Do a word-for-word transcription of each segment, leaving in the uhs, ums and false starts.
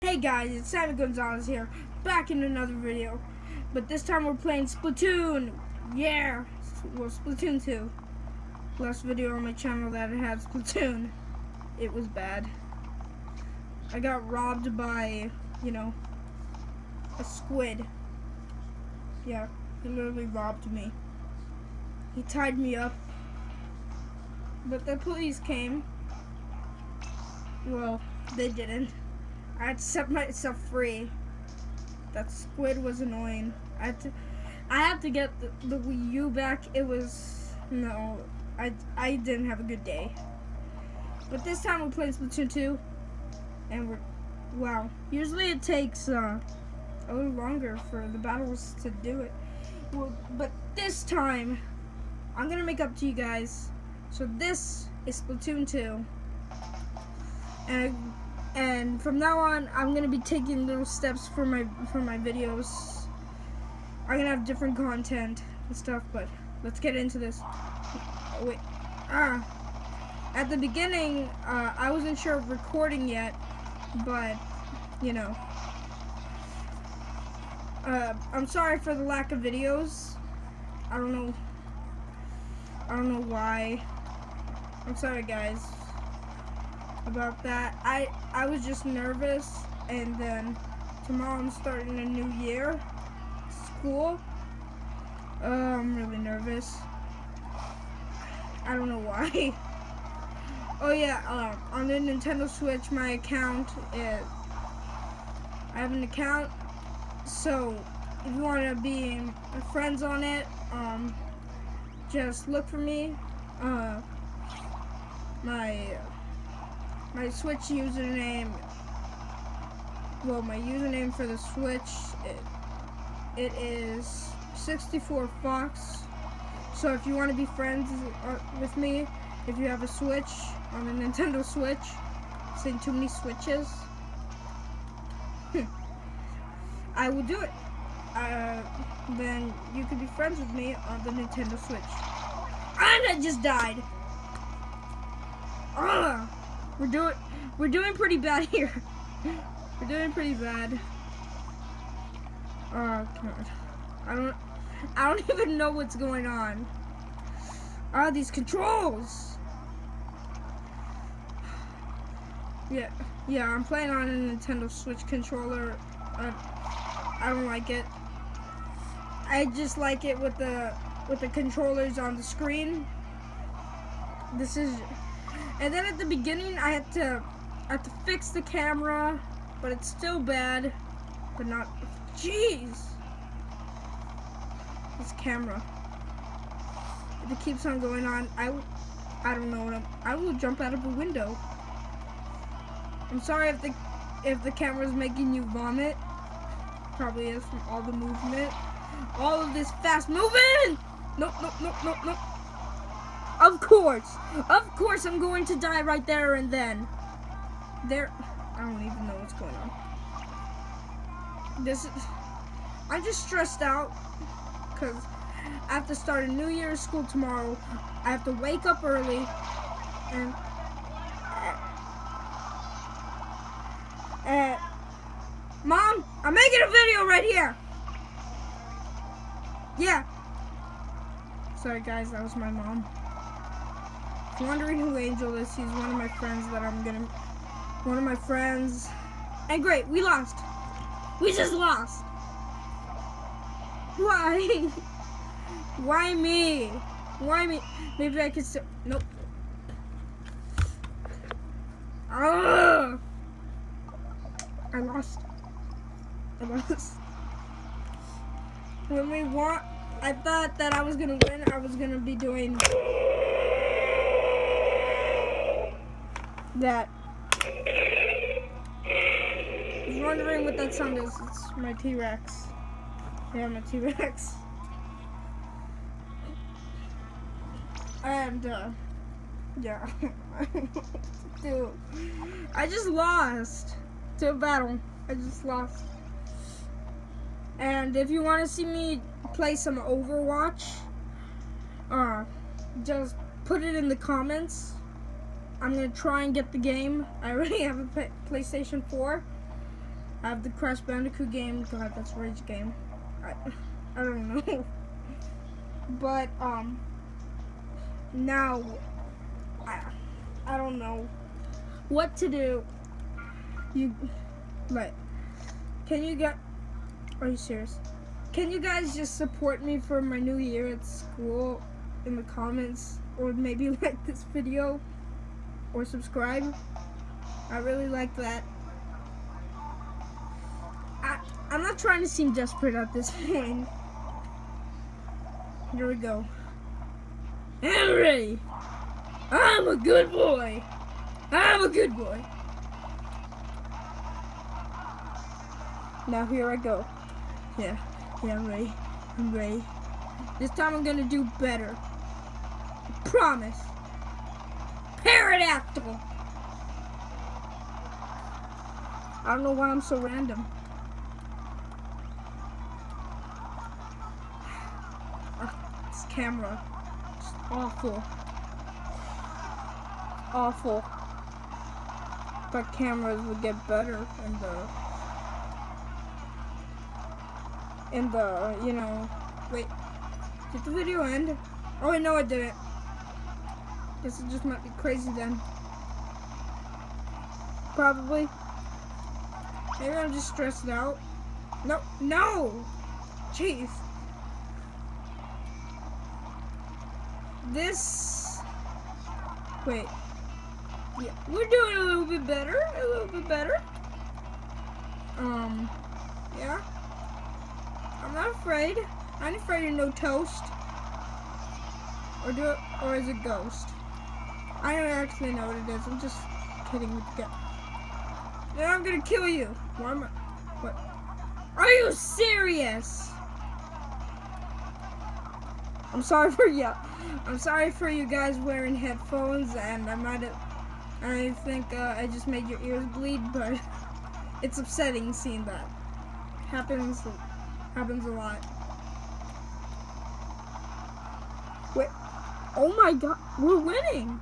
Hey guys, it's Simon Gonzalez here, back in another video. But this time we're playing Splatoon. Yeah, well, Splatoon two. Last video on my channel that it had Splatoon. It was bad. I got robbed by, you know, a squid. Yeah, he literally robbed me. He tied me up. But the police came. Well, they didn't. I had to set myself free. That squid was annoying. I had to, I had to get the, the Wii U back. It was, no, I, I didn't have a good day. But this time we're playing Splatoon two. And we're, wow. Usually it takes uh, a little longer for the battles to do it. Well, but this time, I'm going to make up to you guys. So this is Splatoon two. And I, And from now on, I'm gonna be taking little steps for my for my videos. I'm gonna have different content and stuff, but let's get into this. Oh, wait, ah, at the beginning, uh, I wasn't sure of recording yet, but you know, uh, I'm sorry for the lack of videos. I don't know. I don't know why. I'm sorry, guys. About that. I I was just nervous, and then tomorrow I'm starting a new year, school. Uh, I'm really nervous. I don't know why. Oh yeah, uh, on the Nintendo Switch, my account is. I have an account, so if you want to be friends on it, um, just look for me. Uh, my. My Switch username, well, my username for the Switch, it, it is sixty-four Fox. So if you want to be friends with me, if you have a Switch on the Nintendo Switch, saying too many Switches, I will do it. Uh, then you can be friends with me on the Nintendo Switch. And I just died. Ugh. We're doing, we're doing pretty bad here. We're doing pretty bad. Oh God, I don't, I don't even know what's going on. Ah, oh, these controls. Yeah, yeah, I'm playing on a Nintendo Switch controller. I, I don't like it. I just like it with the, with the controllers on the screen. This is. And then at the beginning, I had to, I had to fix the camera, but it's still bad, but not. Jeez, this camera. If it keeps on going on, I, I don't know what I'm. I will jump out of a window. I'm sorry if the, if the camera's making you vomit. Probably is from all the movement, all of this fast moving. Nope, nope, nope, nope, nope. Of course, of course I'm going to die right there and then. There, I don't even know what's going on. This is, I'm just stressed out because I have to start a New Year's school tomorrow. I have to wake up early and, uh, Mom, I'm making a video right here. Yeah. Sorry guys, that was my mom. Wondering who Angel is, he's one of my friends that I'm gonna, one of my friends, and great, we lost, we just lost, why, why me, why me, maybe I could still, nope, Ugh. I lost, I lost, when we won, I thought that I was gonna win, I was gonna be doing that. I was wondering what that sound is. It's my T-Rex. Yeah, my T-Rex. And, uh, yeah. Dude, I just lost to a battle. I just lost. And if you want to see me play some Overwatch, uh, just put it in the comments. I'm gonna try and get the game. I already have a PlayStation four. I have the Crash Bandicoot game. God, that's Rage game. I, I don't know. But, um, now, I, I don't know what to do. You, but, can you get, are you serious? Can you guys just support me for my new year at school in the comments? Or maybe like this video? Or subscribe? I really like that. I, I'm not trying to seem desperate at this point. Here we go. Henry! I'm a good boy! I'm a good boy! Now here I go. Yeah, yeah, I'm ready. I'm ready. This time I'm gonna do better. I promise. Pterodactyl! I don't know why I'm so random. This camera is awful. Awful. But cameras would get better in the in the you know. Wait, did the video end? Oh wait, no, it didn't. Guess it just might be crazy then. Probably. Maybe I'm just stressed out. No, no! Jeez. This... Wait. Yeah, we're doing a little bit better. A little bit better. Um, yeah. I'm not afraid. I'm not afraid of no toast. Or do it, or is it ghost? I don't actually know what it is. I'm just kidding with the guy. Then I'm gonna kill you. Why am I? What? Are you serious? I'm sorry for you. I'm sorry for you guys wearing headphones, and I might have. I think uh, I just made your ears bleed, but it's upsetting seeing that. Happens. Happens a lot. Wait. Oh my God, we're winning.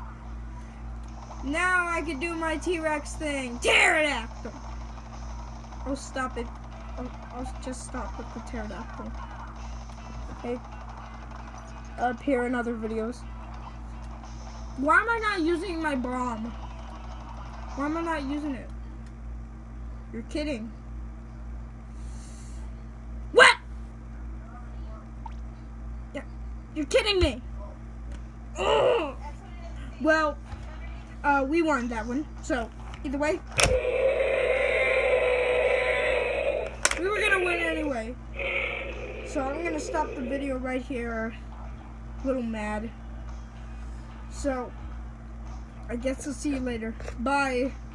Now I can do my T-Rex thing. Pterodactyl. Oh, stop it. I'll, I'll just stop with the pterodactyl. Okay. I'll appear in other videos. Why am I not using my bomb? Why am I not using it? You're kidding. What? Yeah, you're kidding me. Ugh. Well, uh, we won that one. So, either way, we were gonna win anyway. So I'm gonna stop the video right here. A little mad. So, I guess I'll see you later. Bye.